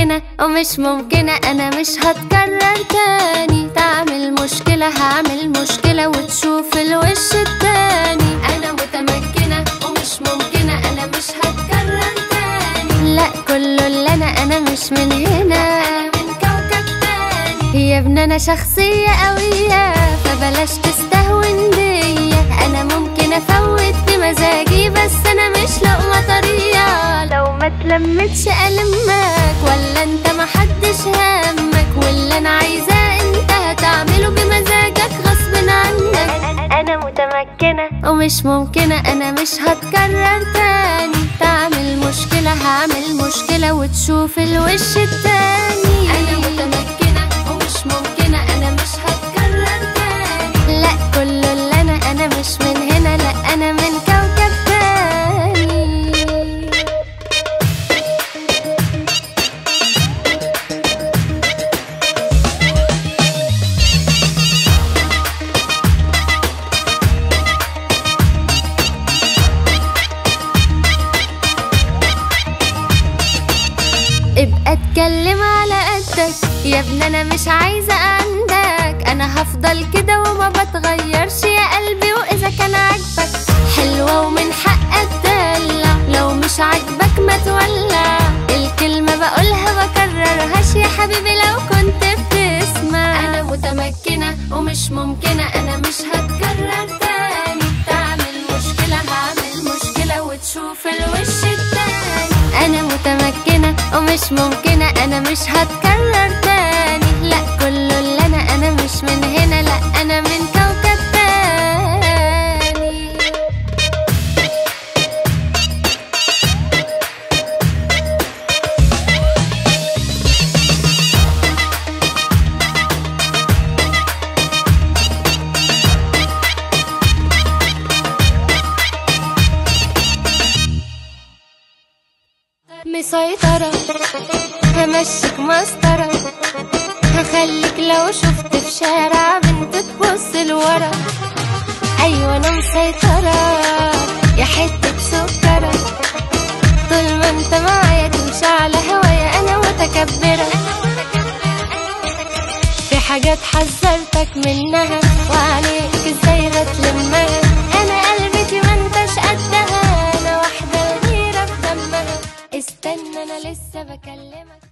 متمكنة ومش ممكنة، أنا مش هتكرر تاني. تعمل مشكلة هعمل مشكلة وتشوف الوش التاني. أنا متمكنة ومش ممكنة، أنا مش هتكرر تاني. لا كله اللي أنا مش من هنا، أنا من كوكب تاني. يا ابني أنا شخصية قوية فبلاش تستهون بيا. أنا ممكن أفوت بمزاجي بس أنا مش لقمة طرية. لو ما تلمتش ألمك ولا أنت محدش همك، واللي أنا عايزاه أنت هتعمله بمزاجك غصب عنك. أنا متمكنة ومش ممكنة، أنا مش هتكرر تاني. تعمل مشكلة هعمل مشكلة وتشوف الوش التاني. أنا متمكنة ومش ممكنة، أنا مش هتكرر تاني. لا كله اللي أنا مش من هنا، لا أنا من كوكب تاني. ابقى اتكلم على قدك يا ابني، انا مش عايزة عندك. انا هفضل كده وما بتغيرش يا قلبي، واذا كان عاجبك حلوة ومن حقك تدلع، لو مش عاجبك ما تولع. الكلمة بقولها بكررهاش يا حبيبي لو كنت بتسمع. انا متمكنة ومش ممكنة، انا مش هتكرر تاني. تعمل مشكلة هعمل مشكلة وتشوف الوش التاني. انا متمكنة ومش ممكنة، أنا مش هتكرر تاني. لا كله اللي أنا مش من هنا، لا أنا من كوكب تاني. مسيطرة همشيك مسطرة، هخليك لو شفت في شارع بنت تبص لورا. أيوة أنا مسيطرة يا حتة سكرة، طول ما انت معايا تمشي على هوايا. أنا متكبرة في حاجات حذرتك منها، وعليك ازاي هتلمها. أنا قلبتي ما انتش قدها، أنا واحدة غيرة في دمها. استنى أنا لسه بكلمك.